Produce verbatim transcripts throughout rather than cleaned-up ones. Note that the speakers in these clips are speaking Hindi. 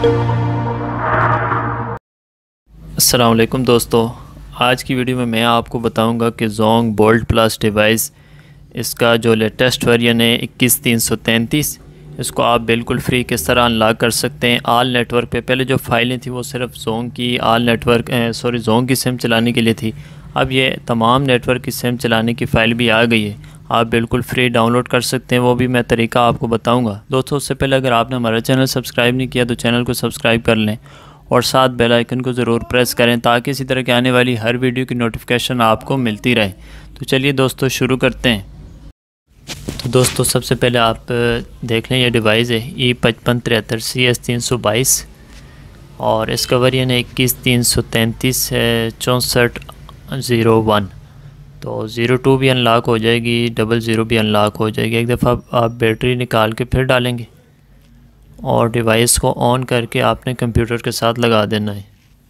अस्सलाम वालेकुम दोस्तों, आज की वीडियो में मैं आपको बताऊंगा कि ज़ोंग बोल्ट प्लस डिवाइस इसका जो लेटेस्ट वर्जन है इक्कीस तीन सौ तैंतीस, इसको आप बिल्कुल फ्री किस तरह अनलॉक कर सकते हैं आल नेटवर्क पे। पहले जो फाइलें थी वो सिर्फ ज़ोंग की आल नेटवर्क सॉरी ज़ोंग की सिम चलाने के लिए थी। अब ये तमाम नेटवर्क की सिम चलाने की फ़ाइल भी आ गई है, आप बिल्कुल फ्री डाउनलोड कर सकते हैं। वो भी मैं तरीका आपको बताऊँगा। दोस्तों, उससे पहले अगर आपने हमारा चैनल सब्सक्राइब नहीं किया तो चैनल को सब्सक्राइब कर लें और साथ बेल आइकन को ज़रूर प्रेस करें ताकि इसी तरह की आने वाली हर वीडियो की नोटिफिकेशन आपको मिलती रहे। तो चलिए दोस्तों शुरू करते हैं। तो दोस्तों, सबसे पहले आप देख लें, ये डिवाइस है ई पचपन तिहत्तर सी एस तीन सौ बाईस और इसका वर्जन है इक्कीस तीन सौ तैंतीस चौंसठ ज़ीरो वन। तो ज़ीरो टू भी अनलॉक हो जाएगी, डबल ज़ीरो भी अनलॉक हो जाएगी। एक दफ़ा आप बैटरी निकाल के फिर डालेंगे और डिवाइस को ऑन करके आपने कंप्यूटर के साथ लगा देना है।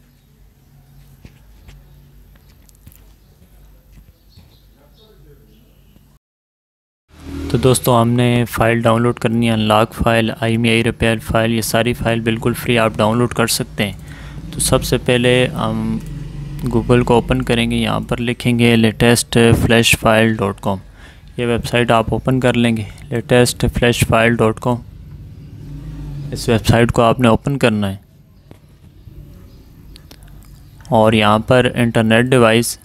तो दोस्तों, हमने फ़ाइल डाउनलोड करनी है, unlock file, I M E I repair file. ये सारी फ़ाइल बिल्कुल फ्री आप डाउनलोड कर सकते हैं। तो सबसे पहले हम गूगल को ओपन करेंगे, यहाँ पर लिखेंगे latest flash file dot com. ये वेबसाइट आप ओपन कर लेंगे, latest flash file dot com. इस वेबसाइट को आपने ओपन करना है और यहाँ पर इंटरनेट डिवाइस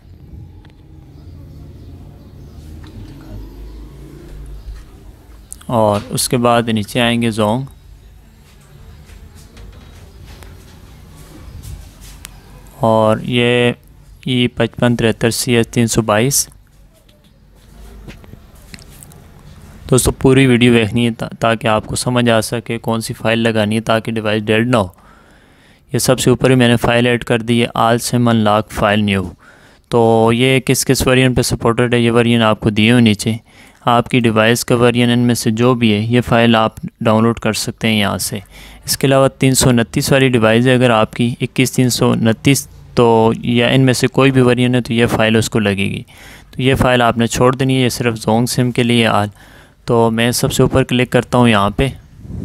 और उसके बाद नीचे आएंगे ज़ोंग और ये ई पचपन तिहत्तर सी एस तीन सौ बाईस। दोस्तों, पूरी वीडियो देखनी है ता, ताकि आपको समझ आ सके कौन सी फ़ाइल लगानी है ताकि डिवाइस डेड ना हो। ये सबसे ऊपर ही मैंने फ़ाइल ऐड कर दी है, all sim unlock file new. तो ये किस किस वर्जन पे सपोर्टेड है, ये वर्जन आपको दिए हो नीचे। आपकी डिवाइस का वर्जन इनमें से जो भी है ये फ़ाइल आप डाउनलोड कर सकते हैं यहाँ से। इसके अलावा तीन सौ उनतीस वाली डिवाइस है अगर आपकी, इक्कीस तीन सौ उनतीस, तो या इनमें से कोई भी वर्जन है तो ये फ़ाइल उसको लगेगी। तो ये फ़ाइल आपने छोड़ देनी है, ये सिर्फ ज़ोंग सिम के लिए आल। तो मैं सबसे ऊपर क्लिक करता हूँ यहाँ पे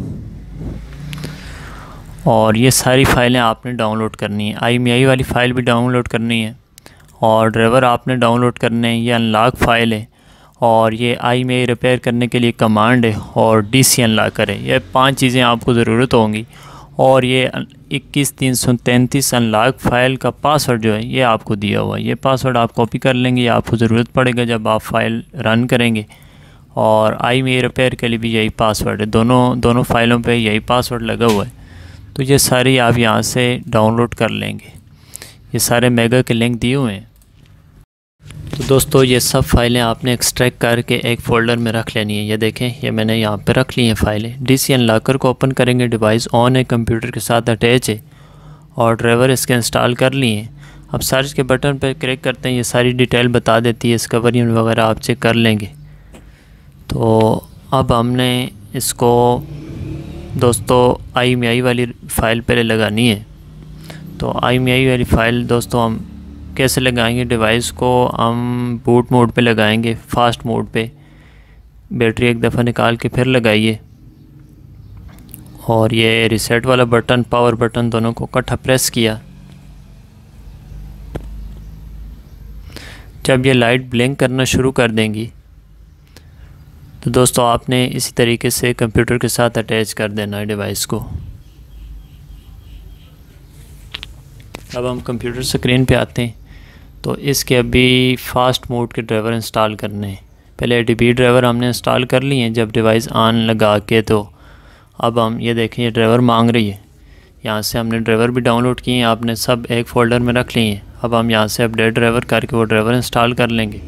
और ये सारी फ़ाइलें आपने डाउनलोड करनी है। आई एम ई आई वाली फ़ाइल भी डाउनलोड करनी है और ड्राइवर आपने डाउनलोड करने हैं। ये अनलॉक फ़ाइल है और ये आई एम ई आई रिपेयर करने के लिए कमांड है और डी सी अनलॉकर है। ये पांच चीज़ें आपको ज़रूरत होंगी और ये इक्कीस तीन सौ तैंतीस अनलॉक फ़ाइल का पासवर्ड जो है ये आपको दिया हुआ है। ये पासवर्ड आप कॉपी कर लेंगे, ये आपको ज़रूरत पड़ेगा जब आप फ़ाइल रन करेंगे। और आई एम ई आई रिपेयर के लिए भी यही पासवर्ड है, दोनों दोनों फ़ाइलों पे यही पासवर्ड लगा हुआ है। तो ये सारी आप यहाँ से डाउनलोड कर लेंगे, ये सारे मेगा के लिंक दिए हुए हैं। तो दोस्तों, ये सब फाइलें आपने एक्सट्रैक्ट करके एक फ़ोल्डर में रख लेनी है। ये देखें, ये मैंने यहाँ पे रख ली हैं फ़ाइलें। डी सी अनलॉकर को ओपन करेंगे, डिवाइस ऑन है, कंप्यूटर के साथ अटैच है और ड्राइवर इसके इंस्टॉल कर लिए हैं। अब सर्च के बटन पर क्लिक करते हैं, ये सारी डिटेल बता देती है, इसका वर्जन वगैरह आप चेक कर लेंगे। तो अब हमने इसको दोस्तों आई एम ई आई वाली फ़ाइल पहले लगानी है। तो आई एम ई आई वाली फ़ाइल दोस्तों हम कैसे लगाएंगे, डिवाइस को हम बूट मोड पे लगाएंगे, फास्ट मोड पे। बैटरी एक दफ़ा निकाल के फिर लगाइए और ये रीसेट वाला बटन, पावर बटन, दोनों को इकट्ठा प्रेस किया। जब ये लाइट ब्लिंक करना शुरू कर देंगी तो दोस्तों आपने इसी तरीके से कंप्यूटर के साथ अटैच कर देना है डिवाइस को। अब हम कंप्यूटर स्क्रीन पे आते हैं तो इसके अभी फ़ास्ट मोड के ड्राइवर इंस्टॉल करने हैं। पहले ए डी बी ड्राइवर हमने इंस्टॉल कर लिए हैं जब डिवाइस ऑन लगा के। तो अब हम ये देखें, ये ड्राइवर मांग रही है, यहाँ से हमने ड्राइवर भी डाउनलोड किए हैं, आपने सब एक फ़ोल्डर में रख लिए हैं। अब हम यहाँ से अपडेट ड्राइवर करके वो ड्राइवर इंस्टॉल कर लेंगे।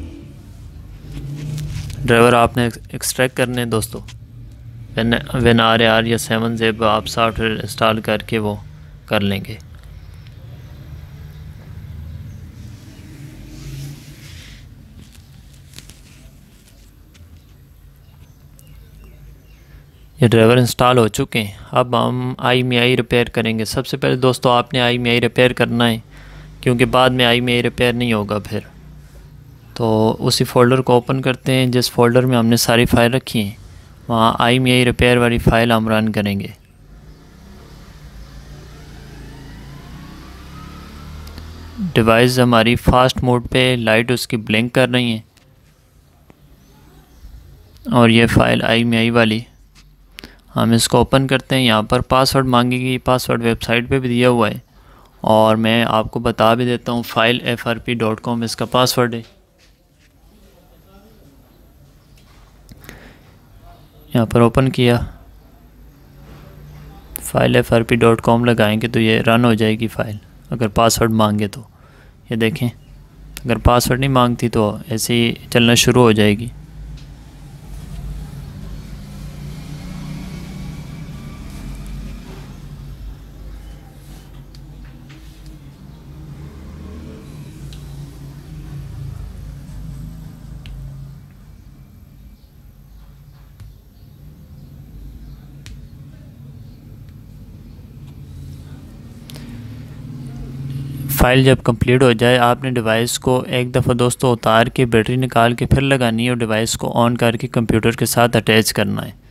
ड्राइवर आपने एक्सट्रैक्ट करने हैं दोस्तों, वेन वेन आर आर या सेवन ज़ेब आप सॉफ्टवेयर इंस्टॉल करके वो कर लेंगे। ये ड्राइवर इंस्टॉल हो चुके हैं। अब हम आई एम ई आई रिपेयर करेंगे। सबसे पहले दोस्तों आपने आई एम ई आई रिपेयर करना है क्योंकि बाद में आई एम ई आई रिपेयर नहीं होगा फिर। तो उसी फ़ोल्डर को ओपन करते हैं जिस फ़ोल्डर में हमने सारी फ़ाइल रखी हैं, वहाँ I M E I repair वाली फ़ाइल हम रन करेंगे। डिवाइस हमारी फास्ट मोड पे लाइट उसकी ब्लिंक कर रही है। और ये फ़ाइल आई एम ई आई वाली, हम इसको ओपन करते हैं। यहाँ पर पासवर्ड मांगेगी, पासवर्ड वेबसाइट पे भी दिया हुआ है और मैं आपको बता भी देता हूँ, file F R P dot com इसका पासवर्ड है। यहाँ पर ओपन किया, file F R P dot com लगाएंगे तो ये रन हो जाएगी फ़ाइल, अगर पासवर्ड मांगे तो। ये देखें, अगर पासवर्ड नहीं मांगती तो ऐसे ही चलना शुरू हो जाएगी। फ़ाइल जब कंप्लीट हो जाए, आपने डिवाइस को एक दफ़ा दोस्तों उतार के बैटरी निकाल के फिर लगानी है और डिवाइस को ऑन करके कंप्यूटर के साथ अटैच करना है।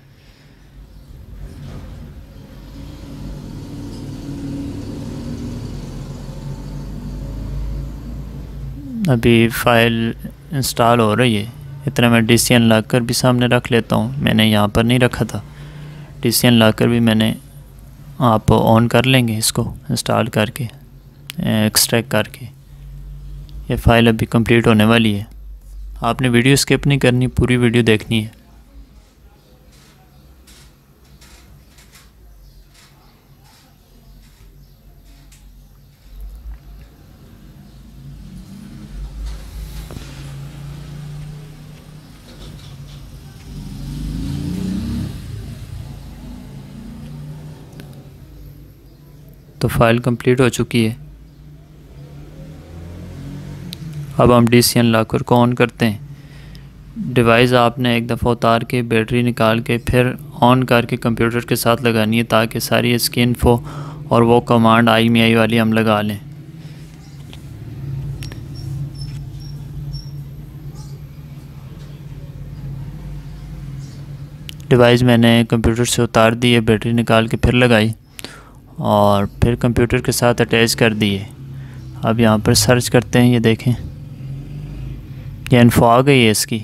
अभी फ़ाइल इंस्टॉल हो रही है। इतना मैं डी सी एन लॉकर भी सामने रख लेता हूँ, मैंने यहाँ पर नहीं रखा था। डी सी एन लॉकर भी मैंने, आप ऑन कर लेंगे इसको इंस्टॉल करके, एक्सट्रैक्ट करके। ये फ़ाइल अभी कंप्लीट होने वाली है। आपने वीडियो स्किप नहीं करनी, पूरी वीडियो देखनी है। तो फ़ाइल कंप्लीट हो चुकी है। अब हम डी सी एन लॉकर को ऑन करते हैं। डिवाइस आपने एक दफ़ा उतार के बैटरी निकाल के फिर ऑन करके कंप्यूटर के साथ लगानी है, ताकि सारी इसकी इन्फो और वो कमांड आई एम ई आई वाली हम लगा लें। डिवाइस मैंने कंप्यूटर से उतार दी है, बैटरी निकाल के फिर लगाई और फिर कंप्यूटर के साथ अटैच कर दिए। अब यहाँ पर सर्च करते हैं, ये देखें ये इन्फो आ गई है इसकी।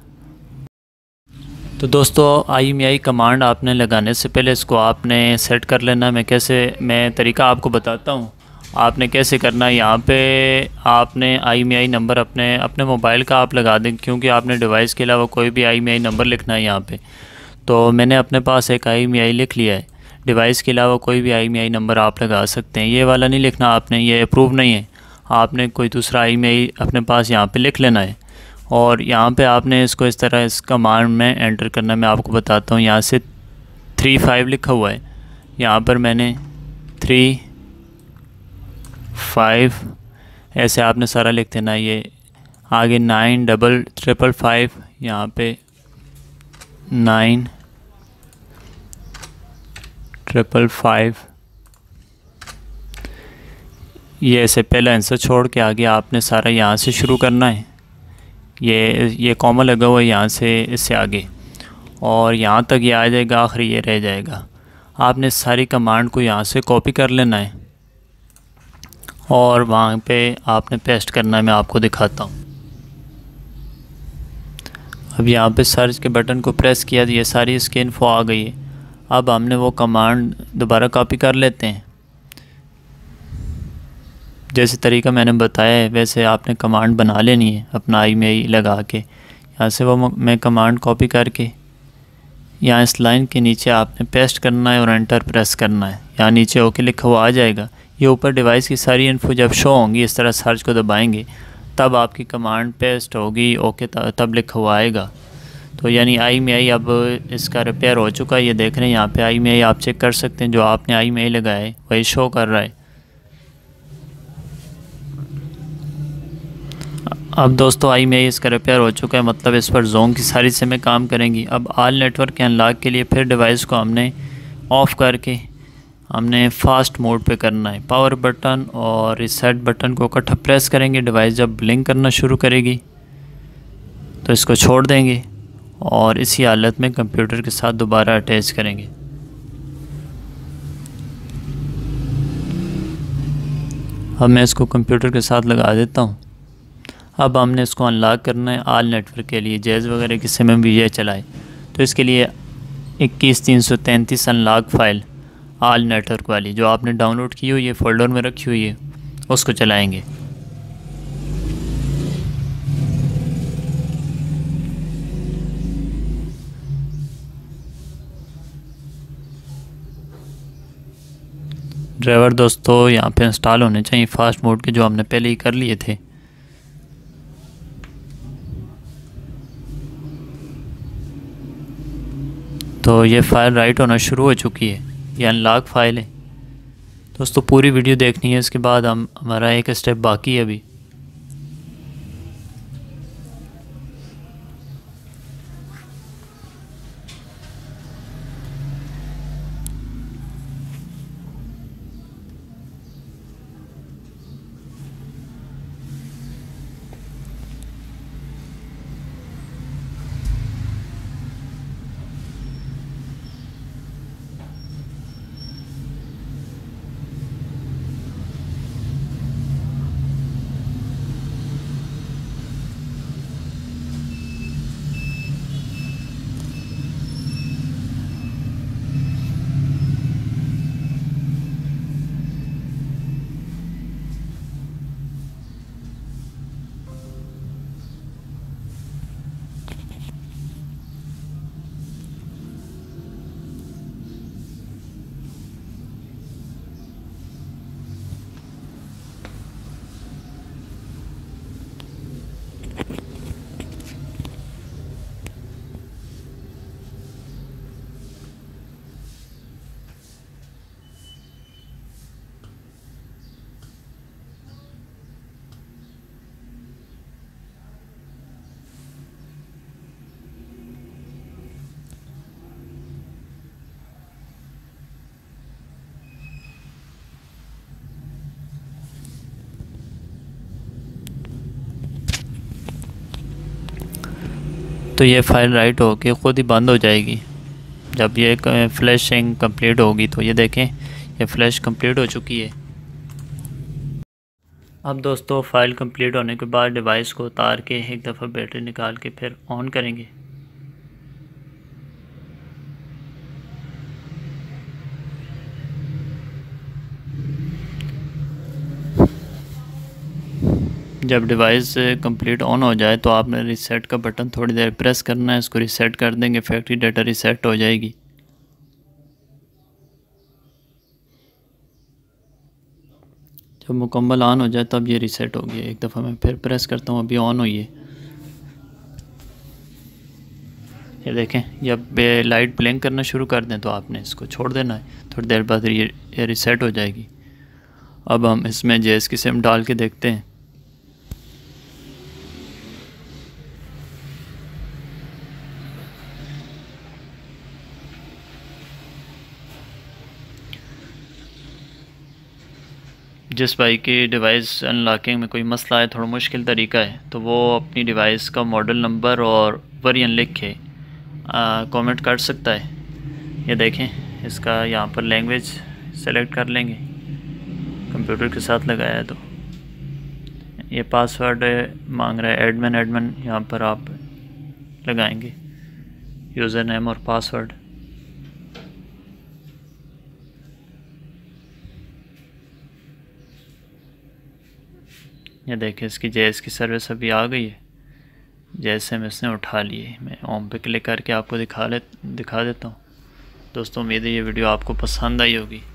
तो दोस्तों आई एम ई आई कमांड आपने लगाने से पहले इसको आपने सेट कर लेना। मैं कैसे, मैं तरीका आपको बताता हूँ आपने कैसे करना है। यहाँ पे आपने आई एम ई आई नंबर अपने अपने मोबाइल का आप लगा दें, क्योंकि आपने डिवाइस के अलावा कोई भी आई एम ई आई नंबर लिखना है यहाँ पे। तो मैंने अपने पास एक आई एम ई आई लिख लिया है। डिवाइस के अलावा कोई भी आई एम ई आई नंबर आप लगा सकते हैं, ये वाला नहीं लिखना आपने, ये अप्रूव नहीं है। आपने कोई दूसरा आई एम ई आई अपने पास यहाँ पे लिख लेना है और यहाँ पे आपने इसको इस तरह इस कमांड में एंटर करना। मैं आपको बताता हूँ, यहाँ से थ्री फाइव लिखा हुआ है, यहाँ पर मैंने थ्री फाइव ऐसे आपने सारा लिख देना। ये आगे नाइन डबल ट्रिपल फाइव, यहाँ पे नाइन ट्रिपल फाइव, ये ऐसे पहला आंसर छोड़ के आगे आपने सारा यहाँ से शुरू करना है। ये ये कॉमा लगा हुआ है यहाँ से इससे आगे, और यहाँ तक ये आ जाएगा, आखिरी ये रह जाएगा। आपने सारी कमांड को यहाँ से कॉपी कर लेना है और वहाँ पे आपने पेस्ट करना है। मैं आपको दिखाता हूँ। अब यहाँ पे सर्च के बटन को प्रेस किया तो ये सारी इसकी इन्फो आ गई है। अब हमने वो कमांड दोबारा कॉपी कर लेते हैं। जैसे तरीका मैंने बताया है वैसे आपने कमांड बना लेनी है अपना आई एम ई आई लगा के। यहाँ से वो मैं कमांड कॉपी करके यहाँ इस लाइन के नीचे आपने पेस्ट करना है और एंटर प्रेस करना है। यहाँ नीचे ओके लिखा हुआ आ जाएगा। ये ऊपर डिवाइस की सारी इन्फो जब शो होंगी, इस तरह सर्च को दबाएंगे तब आपकी कमांड पेस्ट होगी, ओके तब लिखा हुआ आएगा। तो यानी आई एम ई आई अब इसका रिपेयर हो चुका है। ये देख रहे हैं यहाँ पे आई एम ई आई आप चेक कर सकते हैं, जो आपने आई एम ई आई लगाया है वही शो कर रहा है। अब दोस्तों आई एम ई आई इसका रिपेयर हो चुका है, मतलब इस पर जोन की सारी सिमें काम करेंगी। अब ऑल नेटवर्क के अनलॉक के लिए फिर डिवाइस को हमने ऑफ़ करके हमने फास्ट मोड पे करना है। पावर बटन और रीसेट बटन को इकट्ठा प्रेस करेंगे। डिवाइस जब ब्लिंक करना शुरू करेगी तो इसको छोड़ देंगे और इसी हालत में कंप्यूटर के साथ दोबारा अटैच करेंगे। अब मैं इसको कंप्यूटर के साथ लगा देता हूँ। अब हमने इसको अनलॉक करना है आल नेटवर्क के लिए, जैज़ वगैरह की सिम में भी ये चलाए। तो इसके लिए इक्कीस तीन सौ तैंतीस अनलॉक फ़ाइल आल नेटवर्क वाली जो आपने डाउनलोड की हुई है, फ़ोल्डर में रखी हुई है, उसको चलाएँगे। ड्राइवर दोस्तों यहाँ पे इंस्टॉल होने चाहिए फास्ट मोड के, जो हमने पहले ही कर लिए थे। तो ये फ़ाइल राइट होना शुरू हो चुकी है, ये अनलॉक फ़ाइल है दोस्तों। पूरी वीडियो देखनी है, इसके बाद हम हमारा एक स्टेप बाकी है अभी। तो ये फ़ाइल राइट हो के ख़ुद ही बंद हो जाएगी जब ये फ्लैशिंग कंप्लीट होगी। तो ये देखें, ये फ्लैश कंप्लीट हो चुकी है। अब दोस्तों फ़ाइल कंप्लीट होने के बाद डिवाइस को उतार के एक दफ़ा बैटरी निकाल के फिर ऑन करेंगे। जब डिवाइस कंप्लीट ऑन हो जाए तो आपने रीसेट का बटन थोड़ी देर प्रेस करना है, इसको रीसेट कर देंगे, फैक्ट्री डाटा रीसेट हो जाएगी। जब मुकम्मल ऑन हो जाए तब ये रीसेट होगी। एक दफ़ा मैं फिर प्रेस करता हूँ, अभी ऑन हुई है। ये देखें, जब लाइट ब्लिंक करना शुरू कर दें तो आपने इसको छोड़ देना है, थोड़ी देर बाद ये रीसेट हो जाएगी। अब हम इसमें जेएस की सिम डाल के देखते हैं। जिस भाई की डिवाइस अनलॉकिंग में कोई मसला है, थोड़ा मुश्किल तरीका है, तो वो अपनी डिवाइस का मॉडल नंबर और वेरिएंट लिख के कमेंट कर सकता है। ये देखें, इसका यहाँ पर लैंग्वेज सेलेक्ट कर लेंगे, कंप्यूटर के साथ लगाया है। तो ये पासवर्ड मांग रहा है, एडमिन एडमिन यहाँ पर आप लगाएंगे यूज़र नेम और पासवर्ड। ये देखें, इसकी जेएस की सर्विस अभी आ गई है। जैसे मैं इसने उठा लिए, मैं होम पे क्लिक करके आपको दिखा ले दिखा देता हूँ। दोस्तों उम्मीद है ये वीडियो आपको पसंद आई होगी।